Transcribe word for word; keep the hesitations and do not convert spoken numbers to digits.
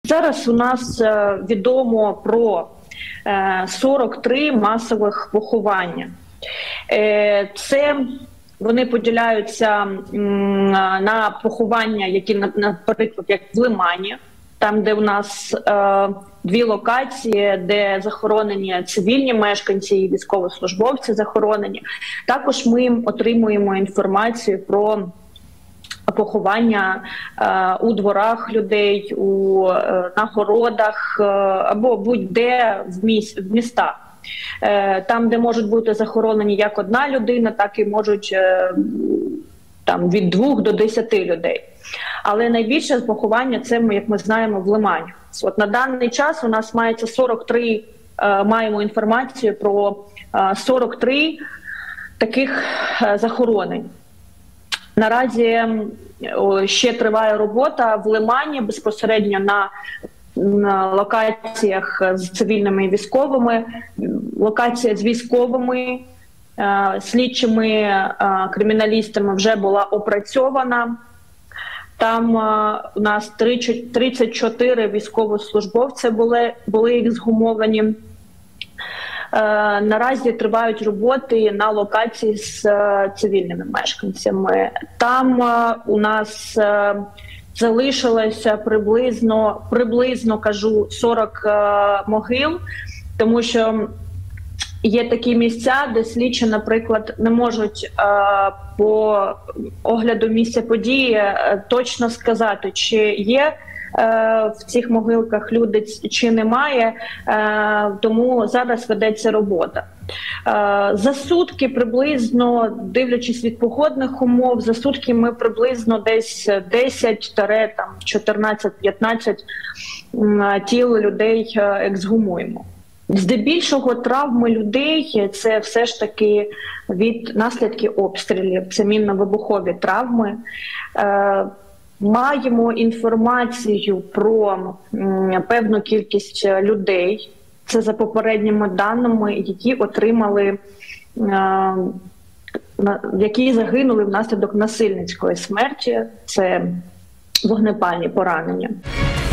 Зараз у нас відомо про сорок три масових поховання. Це вони поділяються на поховання, які, наприклад, як в Лимані, там, де у нас е, дві локації, де захоронені цивільні мешканці і військовослужбовці захоронені. Також ми отримуємо інформацію про поховання е, у дворах людей, у е, на городах е, або будь-де в, міс, в містах. Е, там, де можуть бути захоронені як одна людина, так і можуть е, там, від двох до десяти людей. Але найбільше поховання це, ми, як ми знаємо, в Лимані. От на даний час у нас мається сорок три, е, маємо інформацію про е, сорок три таких е, захоронень. Наразі о, ще триває робота в Лимані безпосередньо на, на локаціях з цивільними і військовими, локація з військовими, е, слідчими е, криміналістами вже була опрацьована. Там а, у нас тридцять чотири військовослужбовці були, були ексгумовані. Е, наразі тривають роботи на локації з е, цивільними мешканцями. Там е, у нас е, залишилося приблизно, приблизно, кажу, сорок е, могил, тому що є такі місця, де слідчі, наприклад, не можуть е, по огляду місця події е, точно сказати, чи є е, в цих могилках люди, чи немає, е, тому зараз ведеться робота. Е, за сутки приблизно, дивлячись від погодних умов, за сутки ми приблизно десь десять чотирнадцять п'ятнадцять тіл людей ексгумуємо. Здебільшого травми людей – це все ж таки від наслідків обстрілів, це мінно-вибухові травми. Е, маємо інформацію про м, певну кількість людей, це за попередніми даними, які отримали, е, які загинули внаслідок насильницької смерті, це вогнепальні поранення.